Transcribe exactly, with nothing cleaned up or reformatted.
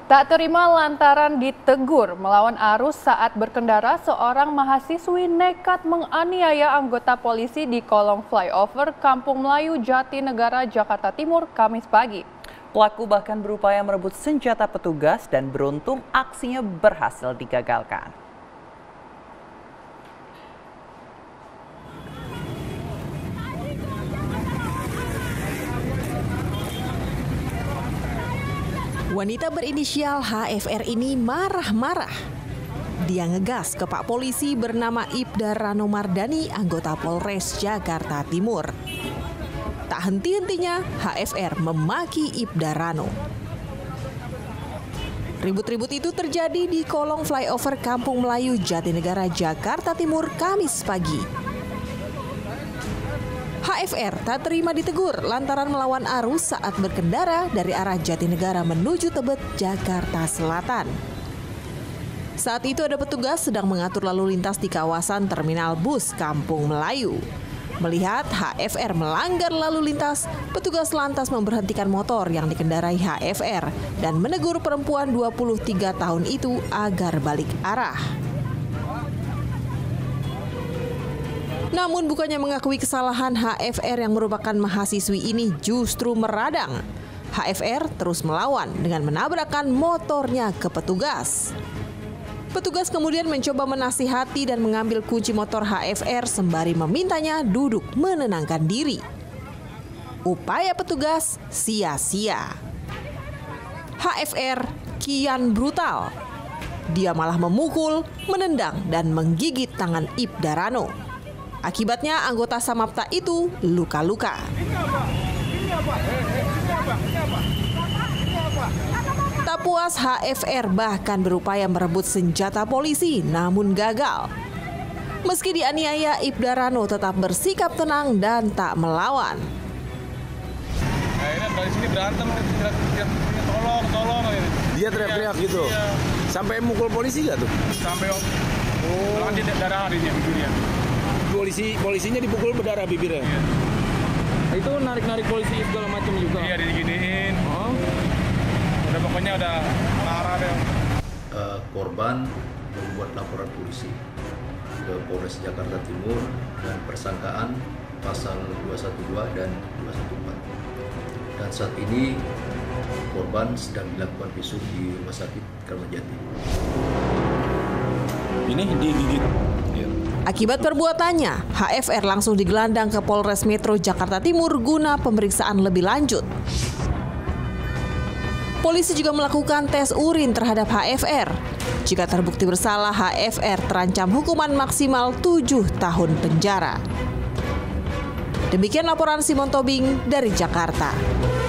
Tak terima lantaran ditegur melawan arus saat berkendara, seorang mahasiswi nekat menganiaya anggota polisi di kolong flyover Kampung Melayu, Jatinegara, Jakarta Timur, Kamis pagi. Pelaku bahkan berupaya merebut senjata petugas dan beruntung aksinya berhasil digagalkan. Wanita berinisial H F R ini marah-marah. Dia ngegas ke Pak Polisi bernama Ibda Rano Mardani, anggota Polres Jakarta Timur. Tak henti-hentinya H F R memaki Ibda Rano. Ribut-ribut itu terjadi di kolong flyover Kampung Melayu, Jatinegara, Jakarta Timur, Kamis pagi. H F R tak terima ditegur lantaran melawan arus saat berkendara dari arah Jatinegara menuju Tebet, Jakarta Selatan. Saat itu ada petugas sedang mengatur lalu lintas di kawasan terminal bus Kampung Melayu. Melihat H F R melanggar lalu lintas, petugas lantas memberhentikan motor yang dikendarai H F R dan menegur perempuan dua puluh tiga tahun itu agar balik arah. Namun bukannya mengakui kesalahan, H F R yang merupakan mahasiswi ini justru meradang. H F R terus melawan dengan menabrakkan motornya ke petugas. Petugas kemudian mencoba menasihati dan mengambil kunci motor H F R sembari memintanya duduk menenangkan diri. Upaya petugas sia-sia. H F R kian brutal. Dia malah memukul, menendang, dan menggigit tangan Ibda Rano. Akibatnya anggota Samapta itu luka-luka. Tak puas, H F R bahkan berupaya merebut senjata polisi namun gagal. Meski dianiaya, Ibda Rano tetap bersikap tenang dan tak melawan. Akhirnya dari sini berantem, tolong, tolong. Dia teriak-teriak gitu? Iya. Sampai mukul polisi nggak tuh? Sampai om. Oh. Nanti darah harinya bibirnya. Polisi polisinya dipukul berdarah bibirnya. Iya. Itu narik-narik polisi segala macam juga. Iya, diginiin. Oh. Udah pokoknya udah marah deh. Uh, korban membuat laporan polisi ke Polres Jakarta Timur dan persangkaan pasal dua satu dua dan dua satu empat. Dan saat ini korban sedang dilakukan visum di Rumah Sakit Kramat Jati. Ini digigit. Ya. Akibat perbuatannya, H F R langsung digelandang ke Polres Metro Jakarta Timur guna pemeriksaan lebih lanjut. Polisi juga melakukan tes urin terhadap H F R. Jika terbukti bersalah, H F R terancam hukuman maksimal tujuh tahun penjara. Demikian laporan Simon Tobing dari Jakarta.